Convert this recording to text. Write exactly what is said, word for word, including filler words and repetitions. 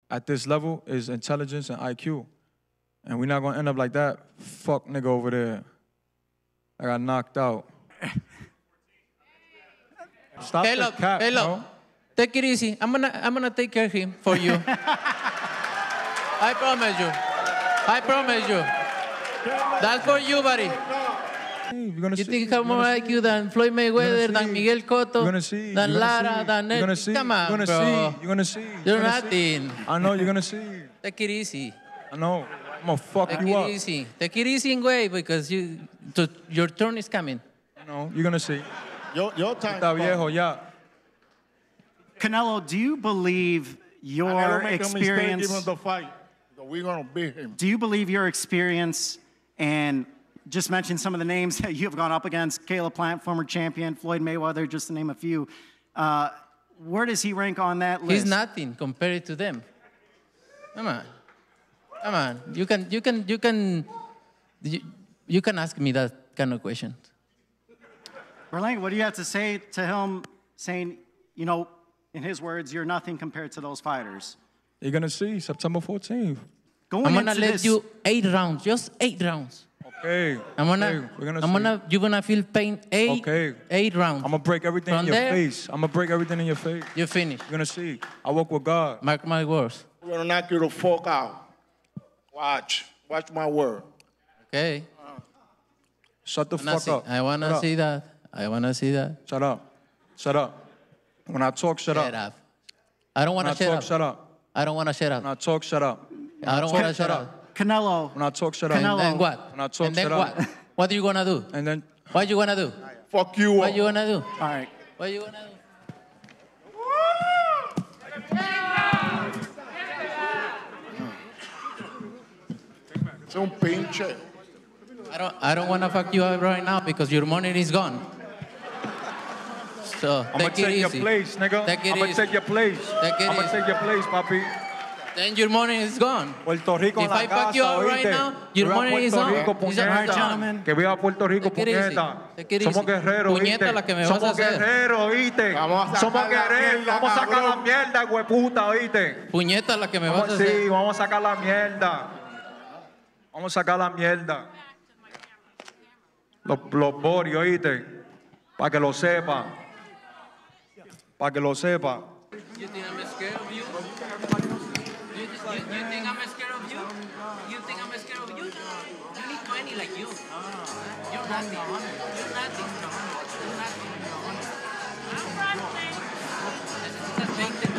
at this level is intelligence and I Q. And we're not going to end up like that fuck nigga over there. I got knocked out. Stop hey, the look, cap, hey, look. bro. Take it easy. I'm gonna, I'm gonna take care of him for you. I promise you. I promise you. That's for you, buddy. Hey, you're gonna You see, think I'm more like you than Floyd Mayweather, than Miguel Cotto, you're gonna see, than you're Lara, gonna see, than you're Ed? gonna see, Come on, you're gonna bro. see, you're gonna see, You're you're gonna nothing. See. I know you're gonna see. Take it easy. I know. I'm gonna fuck Take you it up. easy. Take it easy in way because you, to, your turn is coming. I know. You're gonna see. Your, your time. Está viejo, ya. Canelo, do you believe your I never make experience? A mistake, give him the fight. So we're gonna beat him. Do you believe your experience and just mention some of the names that you have gone up against? Caleb Plant, former champion, Floyd Mayweather, just to name a few. Uh, where does he rank on that list? He's nothing compared to them. Come on. Come on. You can, you can, you can, you, you can ask me that kind of question. Berlanga, what do you have to say to him saying, you know, in his words, you're nothing compared to those fighters? You're gonna see September fourteenth. Going I'm gonna into let this, you eight rounds, just eight rounds. Okay. I'm gonna, okay. We're gonna I'm see. gonna, you're gonna feel pain eight, Okay. eight rounds. I'm gonna break everything From in your there, face. I'm gonna break everything in your face. You finish. You're gonna see. I work with God. Mark my words. We're gonna knock you the fuck out. Watch. Watch my word. Okay. Shut the I wanna fuck see, up. I wanna Shut see up. that. I wanna see that. Shut up. Shut up. When I talk, shut, Shut up. up. I don't When wanna I shut talk, up. shut up. I don't wanna shut When I up. talk, shut up. When I don't talk, wanna shut up. Canelo, When I talk, shut up. Canelo. And then what? When I talk, And then shut up. what? What are you gonna do? And then What you gonna do? Fuck you What up. you gonna do? all right. What you gonna do? Es un pinche. I don't, I don't want to fuck you up right now because your money is gone. So I'm gonna take it take your easy. place, nigga. Take it I'm gonna easy. take your place. Take it I'm gonna easy. take your place, papi. Then your money is gone. Puerto Rico en If la I fuck casa, you up right ¿oíste? now, your Viva money is Puerto on. Rico, Is that puñeta. right, gentlemen? Que viva Puerto Rico, Take it easy. puñeta. Take it Somos easy. guerreros, Puñeta ¿oíste? la que me vas a Somos hacer. guerreros, ¿oíste? Vamos a sacar Somos la guerreros. mierda, Vamos a sacar la cabrón. mierda, hueputa, ¿oíste? Puñeta la que me vas Vamos, a sí, hacer. vamos a sacar la mierda. Vamos a sacar la mierda. Los, los boris, ¿oíste? Para que lo sepa. Para que lo sepa. You think I'm scared of you? You, you, you think I'm scared of you? You think I'm scared of you? You need twenty like you. You're nothing. You're nothing. You're nothing. Necesitas veinte